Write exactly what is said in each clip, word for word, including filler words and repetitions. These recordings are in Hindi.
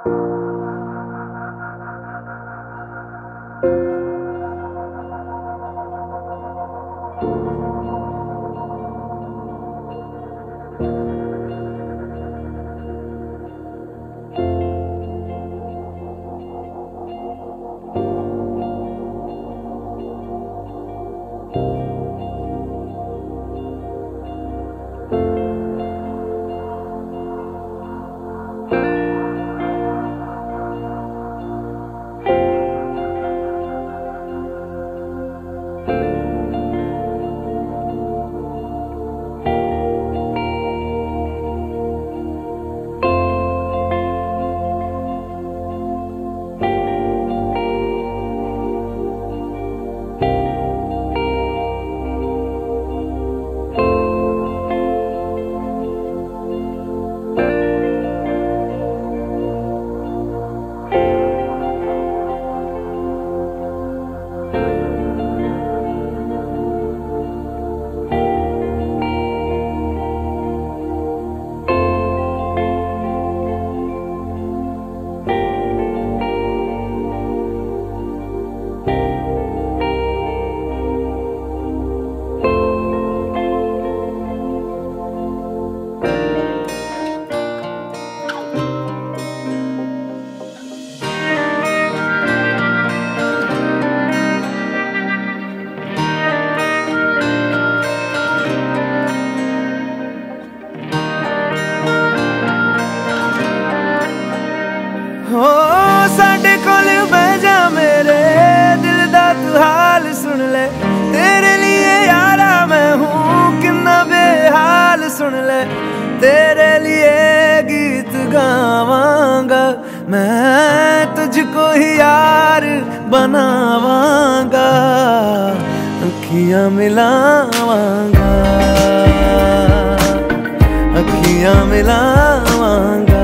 सुन ले, तेरे लिए गीत गावांगा मैं, तुझको ही यार बनावांगा, अखियां मिलावांगा, अखियां मिलावांगा,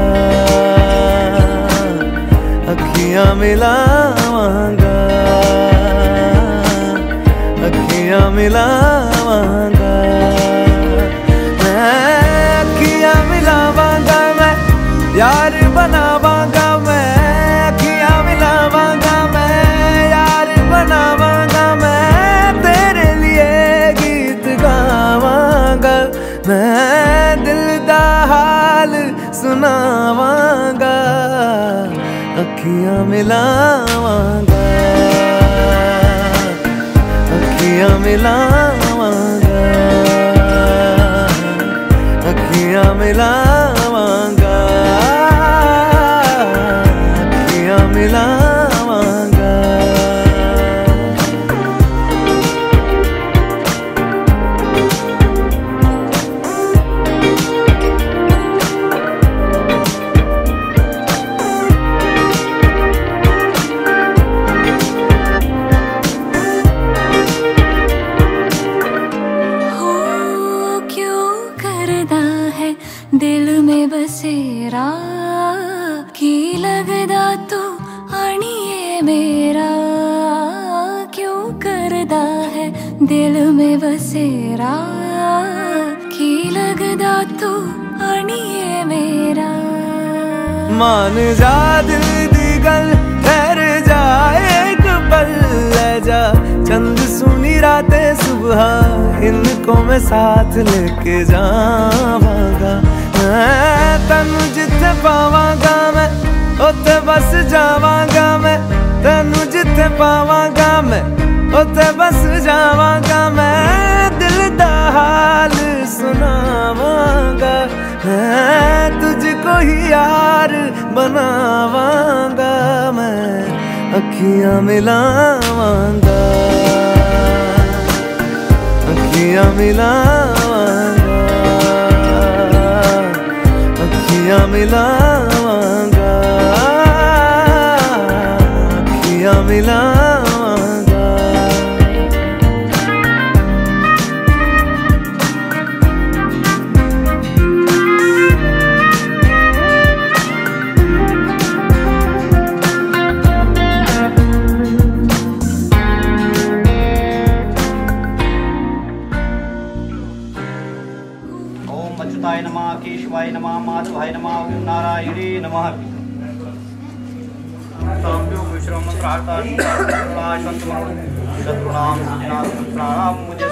अखियां मिलावांगा, अखियां मिलावांगा, अखियां मिलावांगा मैं, यार बनावांगा मैं, अखियां मिलावांगा मैं, यार बनावांगा मैं, तेरे लिए गीत गावांगा मैं, दिल दा हाल सुनावांगा, अखियां मिलावांगा, अखियां मिलावांगा, अखियां मिलावांगा, अखियां मिलावांगा। दिल में बसेरा की लगदा तू आनिए मेरा, क्यों करदा है दिल में बसेरा की लगदा तू आनिए मेरा। मान जा दिल दी गल ठहर जा एक पल ले जा, चंद सुनी रातें सुबह इनको मैं साथ लेके जावांगा, मैं तेनू जिथे पावांगा मैं उत्थे बस जावांगा मैं, तेनू जिथे पावांगा मैं उत्थे बस जावांगा मैं, दिल दा हाल सुनावांगा मैं, तुझको ही यार बनावांगा मैं, अखियां मिलावांगा, अखियां मिलावांगा, अखियां मिलावांगा, अखियां मिलावांगा। ओम अच्युताय नमः, केशवाय नमः, माधवाय नमः, ओम नारायणे नमः। तांब्यो विश्रम प्रार्था शांत मनो शत्रुनाम सुजनाम मुझे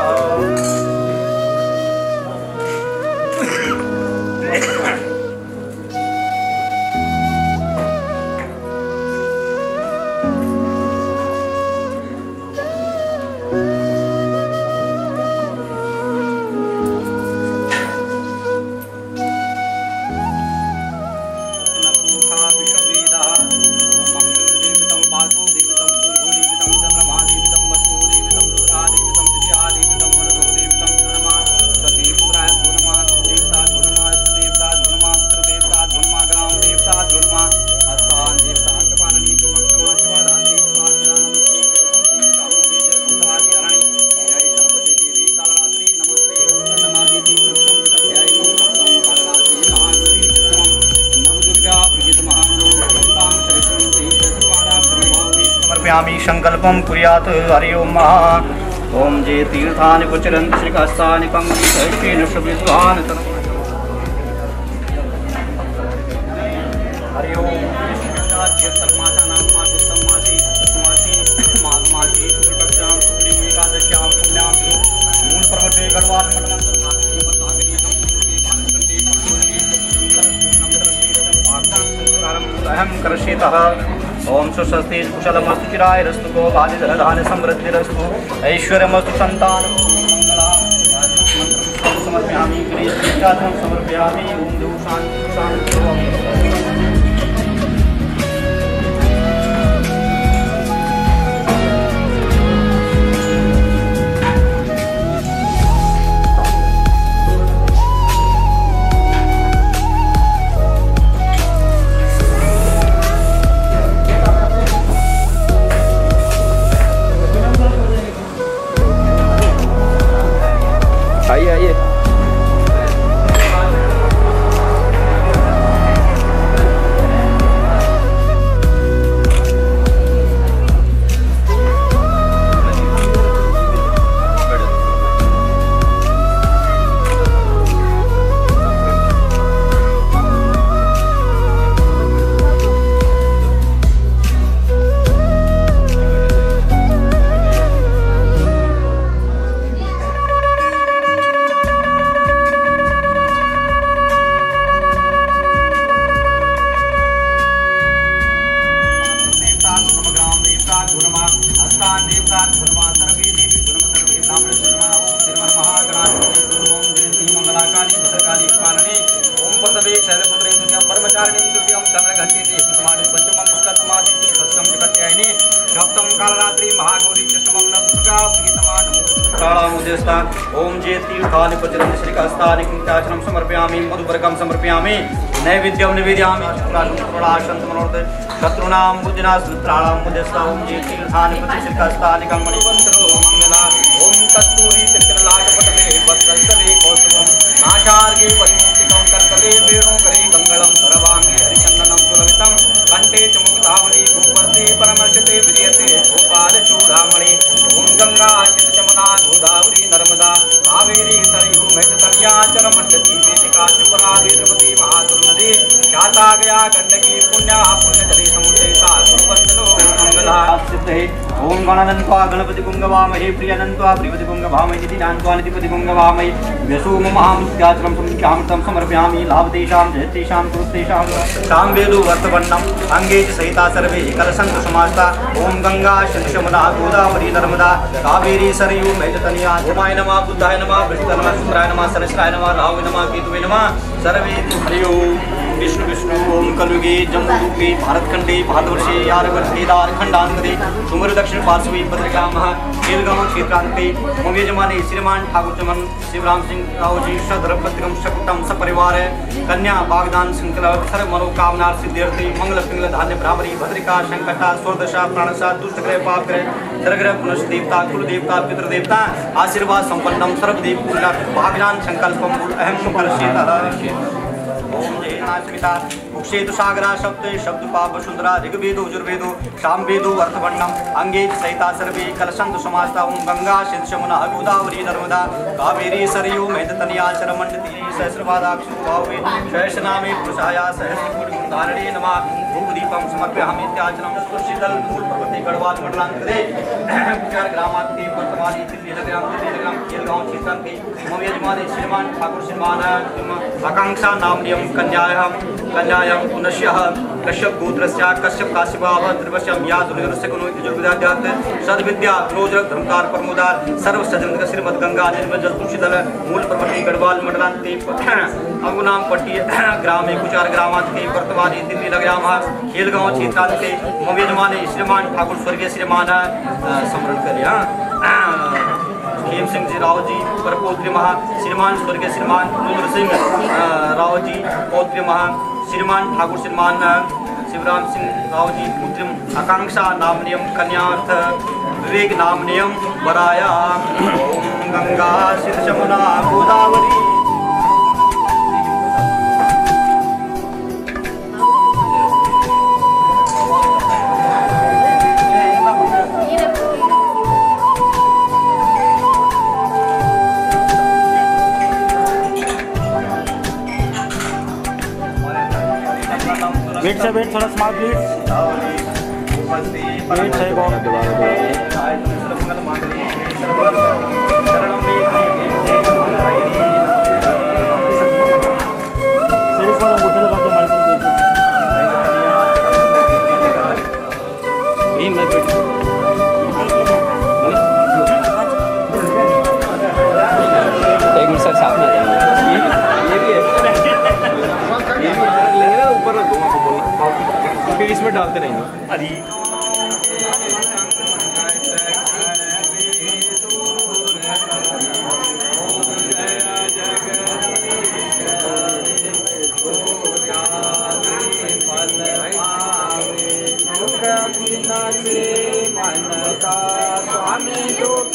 संकल्पम कुर्यात् हरि ओम महा ओम जे तीर्थानि कुचरन् श्रीकास्तानि कंगेन शुभिद्वान् हरि ओम विश्वविख्यात सर्वमासानां मासोत्तम मासे मासे माघ मासे शुक्लपक्षां शुक्ले एकादश्यां पुण्यां मूल पर्वते गढ़वाल मंडलं नागरी बतागरी संस्कृते भानकंडे भागदान अहम करशेतः ओम सुस्वस्ति कुशलमस्तु चिराय रस्तु गो भाजि धन समृद्धिरस्तु ऐश्वर्यमस्तु संतान मंगला मंत्र समर्पयामि गणेशं समर्पयामि ओम देव शांति शांति आइए आइए ओम जे तीर्थानि प्रचरन् श्रीकास्तानि कंकाचनं समर्पयामि मधुपर्कं समर्पयामि नैवेद्यं निवेदयामि शुक्लाशं मनोरथ शत्रूणां बुद्धिनाशत्राणां मुदेस्ता ओम जे तीर्थानि प्रचरन् श्रीकास्तानि कंमणि मंगला ओम कस्तूरी चित्रलाटपटले वत्सले कौस्तुभं नाचार्गे परिमुक्तिकं कर्कले वेणुकरे गंगलं सर्वांगे हरिचन्दनं सुललितं कंठे च मुक्तावली उपस्थे परमर्शते विजयते गोपालचूडामणि ओम गंगा चितचमना गोदावरी नर्मदा कावेरी सरयू मैतन्याचल मंडती वेदिका शिवरा द्रवती महासुर नदी ख्याता गया गंडकी पुण्या पुण्यजले समुद्रेता कुर्वन्तनो मंगला सिद्धे ओम गणानन्त्वा गणपति पुंगवामहे प्रियनन्त्वा प्रियपति पुंगवामहे निधिनान्त्वा निधिपति पुंगवामहे व्यसो महामुत्याचरं समुख्यामृतं समर्पयामि लाभतेषां जयतेषां कुरुतेषां साम्वेदो वर्तवन्नम् अंगे च सहिता सर्वे कलसन्तु समास्ता ओम गंगा शंशमना गोदावरी नर्मदा कावेरी सरयू मैतन्या ओमाय नमः बुद्धाय नमः विष्णुवे नमः शुक्राय नमः सरस्वताय नमः राहुवे नमः केतुवे नमः सर्वे हरि ओम विष्णु विष्णु ओम कलयुगे जम्बूद्वीपे भारतखंडे भारतवर्षे यारवर्षे झारखंडांतरे सुमर दक्षिण पार्श्वे भद्रगामः केलगांव क्षेत्रांते मम यजमाने श्रीमान ठाकुर चमन शिवराम सिंह राव जी सदरपतिकम शकुतम सपरिवार कन्या वागदान श्रृंखला सर्व मनोकामना सिद्ध्यर्थे मंगल पिंगल धान्य ब्राह्मणी भद्रिका संकटा स्वरदशा प्राणशा दुष्टग्रह पापग्रह दरग्रह पुनश देवता कुल देवता पितृदेवता आशीर्वाद संपन्नम सर्वदेव पूर्ण भागदान संकल्पम अहम करशेतः ओम जय नाचमिता उक्षेतु सागरा शब्द शब्द पाप सुंदरा ऋग्वेदो यजुर्वेदो सामवेदो अर्थवर्णम अंगे सहिता सर्वे कलशंत समास्ता ओम गंगा सिंध यमुना गोदावरी नर्मदा कावेरी सरयू मेदतनिया चरमंडती सहस्रपादाक्षु भावे सहस्रनामे पुरुषाया सहस्रकोटि धारणे नमः धूपदीपं समर्पयामि इत्याचनं तुलसीदल मूल पर्वते गढ़वाल मंडलांतरे विचार ग्रामांते वर्तमाने दिल्लीनगरं दिल्लीनगरं केलगांव क्षेत्रांते मम यजमाने श्रीमान ठाकुर श्रीमान आकांक्षा नामनियम कन्यायां कन्यायां पुनश्यः कश्यप गोत्रस्य कश्यप काशिवाभ त्रिवश्यं या दुर्गस्य कुनो यजुर्वेदाध्यात् सद्विद्या रोजक धर्मकार परमोदार सर्व सजनक श्रीमद गंगा निर्मल जल तुलसीदल मूल पर्वते गढ़वाल मंडलांते अंगुनाम पट्टी ग्रामे कुचार ग्रामांते वर्तमाने दिल्ली नगरामः खेलगांव क्षेत्रांते मम यजमाने श्रीमान ठाकुर स्वर्गीय श्रीमान स्मरण करिया खेम सिंह जी राव जी पर पौत्र महा श्रीमान स्वर्गीय श्रीमान रुद्र सिंह राव जी पौत्र महा श्रीमान ठाकुर श्रीमान शिवराम सिंह राव जी पुत्र आकांक्षा नामनियम कन्यार्थ विवेक नामनियम वराया ओम गंगा सिंध यमुना गोदावरी वेट से वेट थोड़ा स्मार्ट प्लीज वेट है एक मिनट सर साथ में ये भी है ऊपर रख दो फिर इसमें डालते रहेंगे अरे स्वामी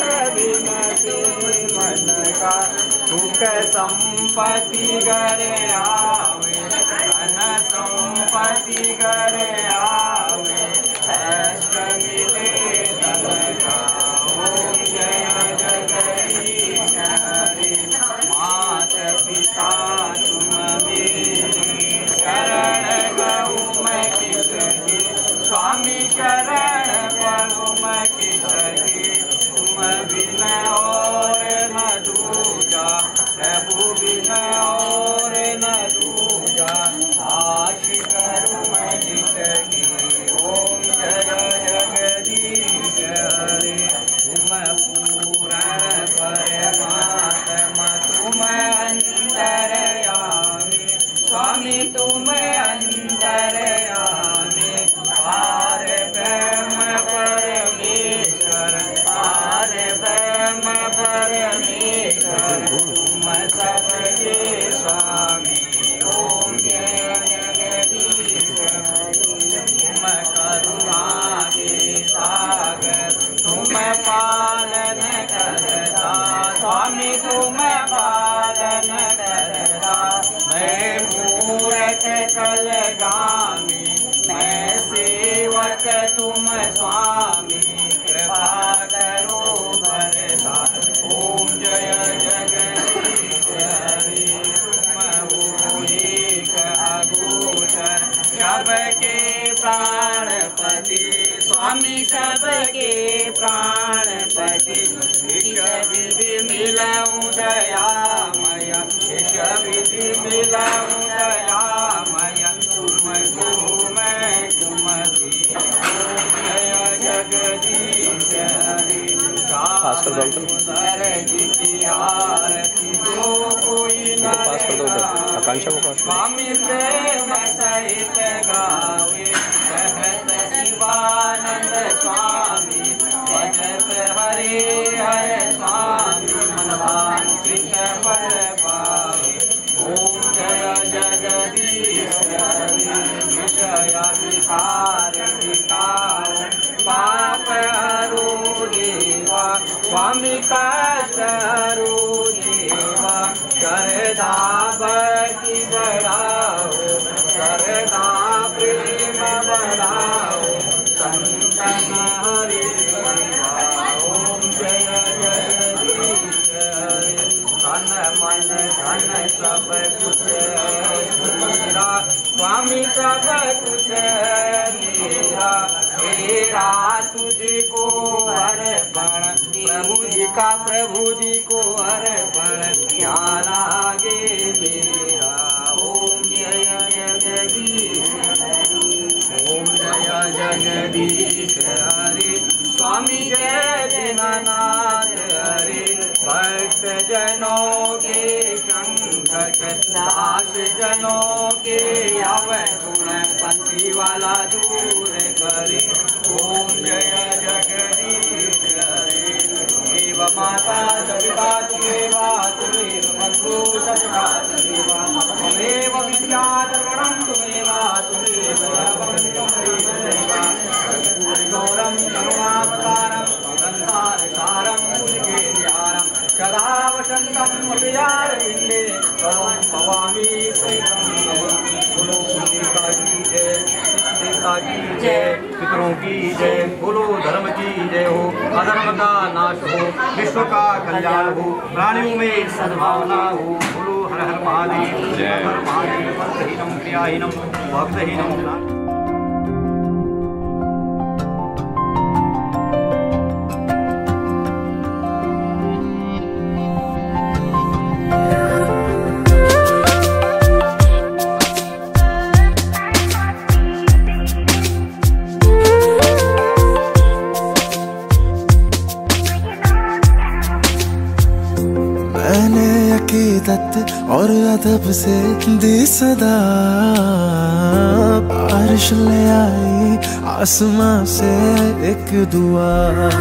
सुख संपत्ति करे आवे धन संपत्ति करे आवे अष्ट मिले धन का ओम जय जगदीश हरे मात पिता तुम मेरी शरण गऊ मैं किसकी स्वामी शरण पड़ू मैं किसकी तुम बिना और न दूजा प्रभु बिना और न दूजा आश करूं मैं जिसकी ओम जय जगदीश हरे तुम पूर्ण परमात्मा तुम अंतरयामी स्वामी तुम अंतरयामी पार ब्रह्म परमेश्वर पार ब्रह्म परमेश्वर तुम सबके स्वामी ओम जय जगदीश तुम करुणा के सागर तुम पालन करता स्वामी तुम पालन करता मैं मूरत कलगामी मैं सेवक तुम स्वामी कृपा करो वरदान ओम जय जगदीश हरे तुम एक अगोचर सबके प्राणपति स्वामी सबके प्राणपति ईश विधि मिलऊं दयामय ईश विधि मिलऊं दयामय तुमको मैं तुमकी जय जगदीश हरे पास कर दो आरती दो कोई न पास कर दो आकांक्षा को पास स्वामी प्रेम सहित गावे कहत शिवानंद स्वामी भजत हरे हरे स्वामी मन वांछित फल पावे ओम जय जगदीश हरे विषय विकार विकार पाप हरो देवा स्वामी कष्ट हरो देवा कर दाब की बढ़ाओ सरदा प्रेम बढ़ाओ संतन हरि सेवाओ जय जगदीश हरि तन मन धन सब कुछ मेरा स्वामी सब कुछ मेरा मेरा तुझको अर्पण प्रभु जी का प्रभु जी को अर्पण क्या लागे मेरा ओम जय जगदीश हरि ओम जय जगदीश हरि स्वामी जय दीनानाथ हरि भक्त जनों के संकट दास जनों के अवगुण पंछी वाला दूर करे ओम जय जगदीश हरि देव माता सविता तुमेव तुमेव बंधु सखा तुमेव तुमेव विद्या द्रवणं तुमेव तुमेव गौरम करुणावतारम संसारसारम मुनिकेन्द्यारम सदा वसंतं हृदयारविन्दे तवं भवामि सहितं बोलो देवता की जय देवता की जय पितरों की जय बोलो धर्म की जय हो अधर्म का नाश हो विश्व का कल्याण हो प्राणियों में सद्भावना हो बोलो हर हर महादेव हर हर महादेव भक्तहीनम क्रियाहीनम भक्तहीनम और अदब से दी सदा बारिश ले आई आसमां से एक दुआ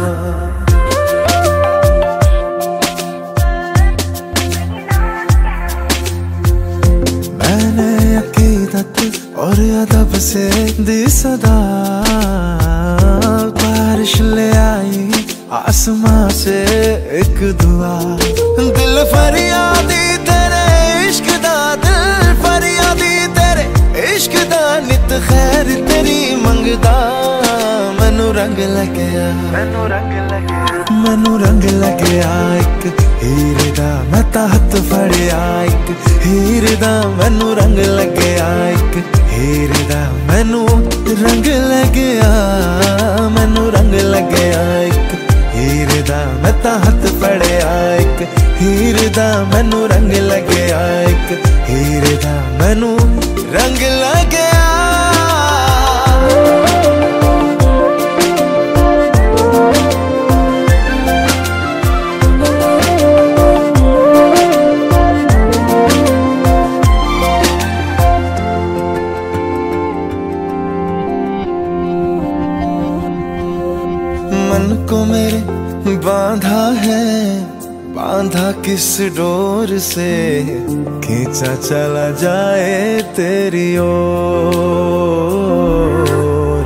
मैंने अकीदत और अदब से दी सदा बारिश ले आई आसमां से एक दुआ दिल फरियादी इश्क दा नित खैर तेरी मंगदा मैनू रंग लग्या मैनू रंग लग्या मैनू रंग लग्या एक हीर दा मैं तां हत्थ फड़िया एक हीर दा मैनू रंग लग्या एक हीर दा मैनू रंग लग्या मैनू रंग लग्या एक हीर दा मैं तां हत्थ फड़िया एक हीर दा मैनू रंग लग्या एक हीर दा मैनू रंग लग्या मन को मेरे बांधा है बांधा किस डोर से खींचा चला जाए तेरी ओर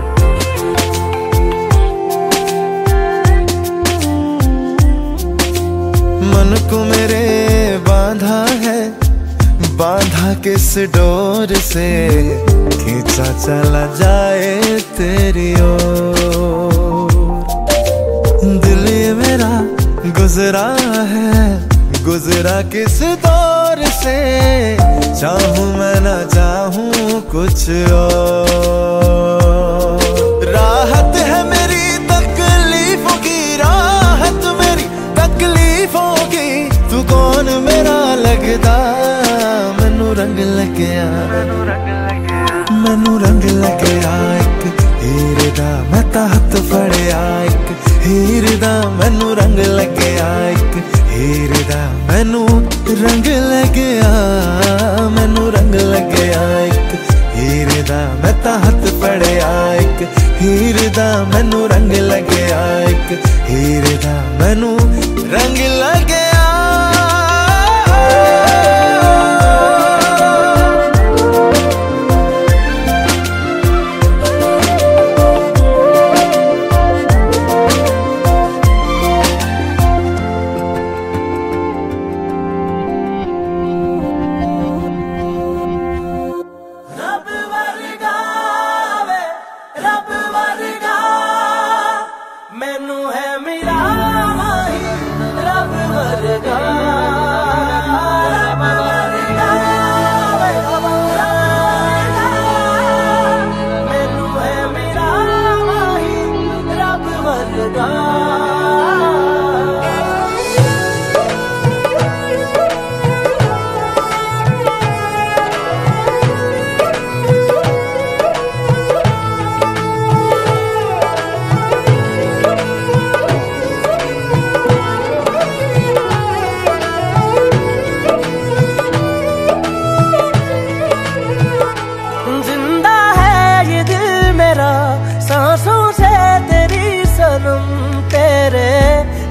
मन को मेरे बांधा है बांधा किस डोर से खींचा चला जाए तेरी ओर दिल ये मेरा गुजरा है गुजरा किस दौर से चाहूं मैं ना चाहूं कुछ और राहत है मेरी तकलीफों की राहत मेरी तकलीफों की तू कौन मेरा लगदा मैनू रंग लग्या मैनू रंग लग्या एक हीर दा मैं तां हत्थ फड़िया एक हीर दा मैनू रंग लग्या एक हीर दा मैनू रंग लग्या मैनू रंग लग्या एक हीर दा मैं तां हत्थ फड़िया एक हीर दा मैनू रंग लग्या एक हीर दा मैनू रंग लग्या रब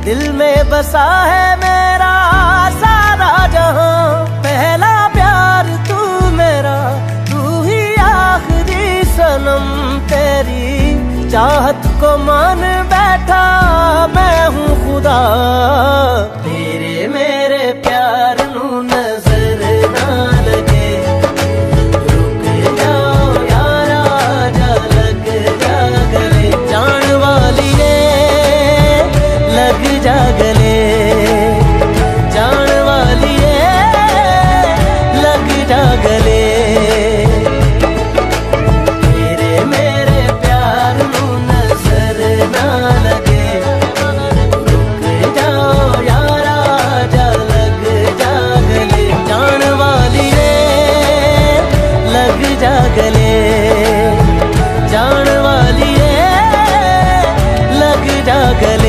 दिल में बसा है मेरा सारा जहां, पहला प्यार तू मेरा, तू ही आखिरी सनम। तेरी चाहत को मान बैठा मैं हूँ खुदा, तेरे मेरे प्यार नू नजर ना लगे। रुक जाओ यारा जा लग जा गले, जान वालिए लग जा गले, जान वालिए लग जा गले। तेरे मेरे प्यार नू नजर ना लगे। रुक जाओ यारा जा लग जा गले, जान वालिए लग जा गले, जान वालिए लग जा गले।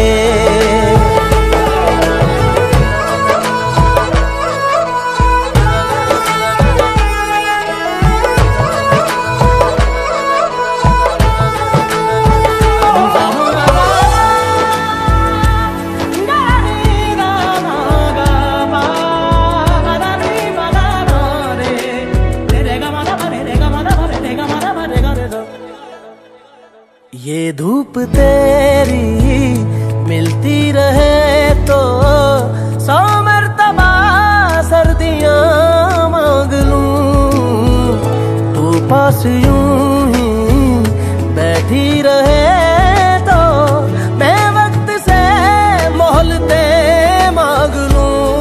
ये धूप तेरी मिलती रहे तो सौ मर्तबा सर्दियाँ मांग लूं। तू पास यूं ही बैठी रहे तो मैं वक्त से मोहलते मांग लूं।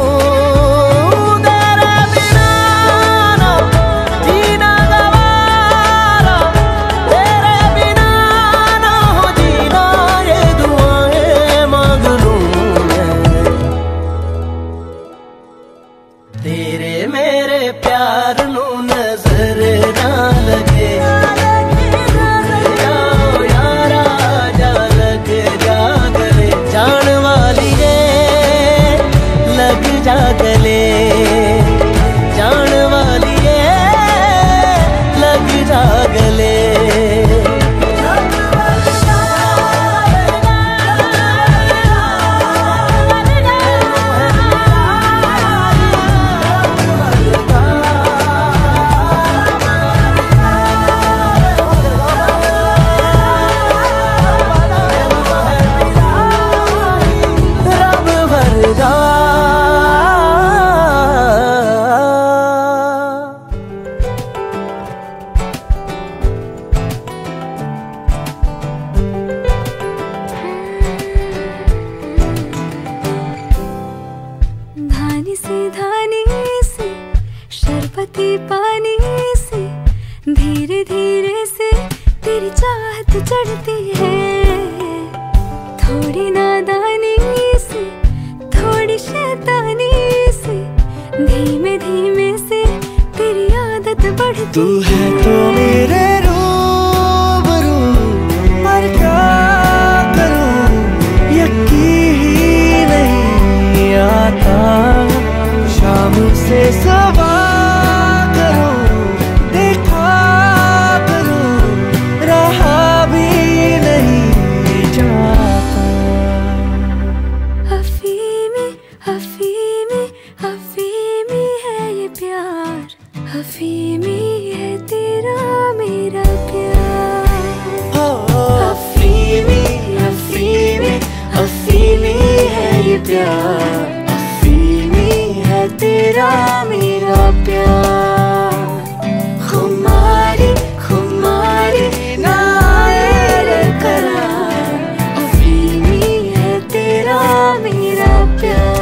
तेरे बिना ना जीना गवारा, तेरे बिना ना हो जीना, ये दुआएं मांग लूं मैं। तेरे मेरे प्यार नू नजर ना लगे। जाओ यारा जा लग जा गले, जान वालिए लग जा गले, जान वालिए लग जा गले। रब वरदा धानी से धानी से शरबती पानी से धीरे धीरे से तेरी चाहत चढ़ती है। थोड़ी नादानी से थोड़ी शैतानी से धीमे धीमे से तेरी आदत बढ़ती। तू है तो मेरे रूबरू, पर क्या करूं यकीन ही नहीं आता। शाम से सवा करूं देखा करूं, रहा भी नहीं जाता। हफीमी हफीमी हफीमी है ये प्यार, हफीमी है तेरा मेरा प्यार। अफीमी अफीमी अफीमी है ये प्यार, अफीमी है तेरा मेरा प्यार। खुमारी खुमारी नायर करार, अफीमी है तेरा मेरा प्यार।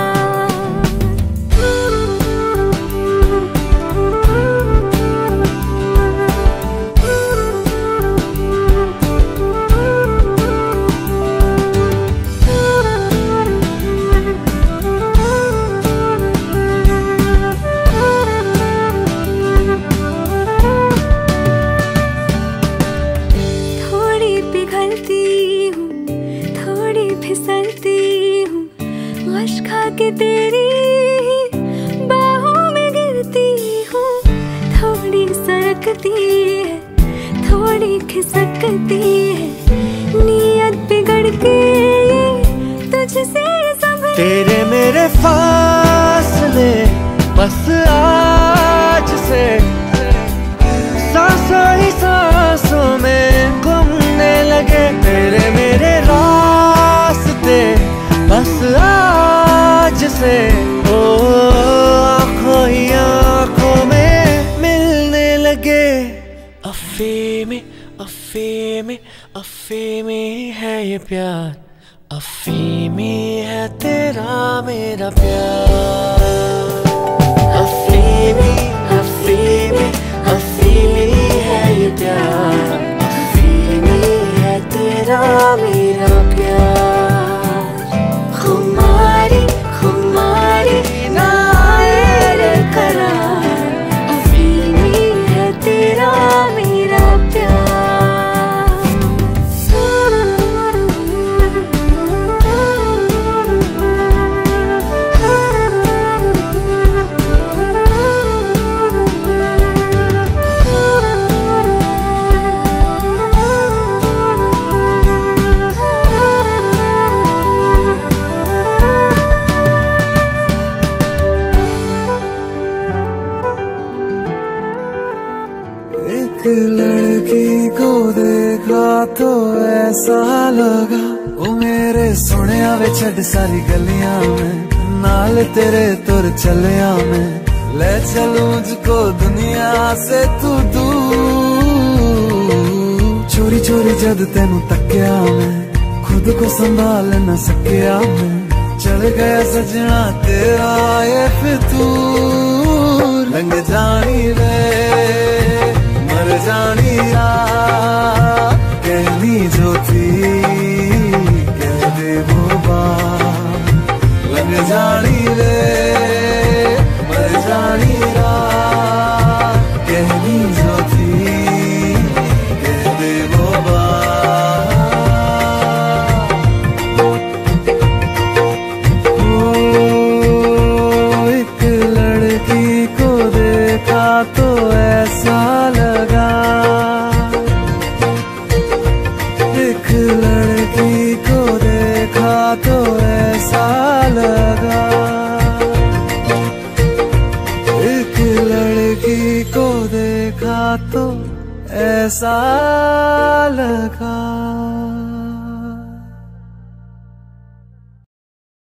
थोड़ी पिघलती हूँ, थोड़ी फिसलती हूँ, गश खा के तेरी ही बाहों में गिरती हूँ। थोड़ी सरकती है, थोड़ी खिसकती है, नीयत बिगड़ के ये मुझसे संभले। तेरे मेरे फासले बस आज से सांसों ही सांसों में घूमने लगे। तेरे मेरे रास्ते बस आज से ओ आँखों ही आँखों में मिलने लगे। अफीमी अफीमी अफीमी है ये प्यार, अफीमी है तेरा मेरा प्यार। अफीमी अफीमी अफीमी है ये प्यार, अफीमी है तेरा मेरा प्यार। खुमारी खुमारी ना आए करार, अफीमी है तेरा मेरा प्यार। एक लड़की को देखा तो ऐसा लगा, वो मेरे सुनिया वे छड़ सारी गलियां में, नाल तेरे तुर चलिया में, ले चलूं मुझको दुनिया से तू दूर। चोरी चोरी जद तेनू तकिया मैं, खुद को संभाल न सकिया मैं, चल गया सजना तेरा ये फितूर। लंघ जानी रे मर जानी रा, कहनी जो थी कह दे वो बात। लंघ जानी रे मर जानी रा, कहनी जो थी कह दे वो बात। ओ एक लड़की को देखा तो ऐसा लगा, एक लड़की को देखा तो ऐसा लगा, एक लड़की को देखा तो ऐसा लगा।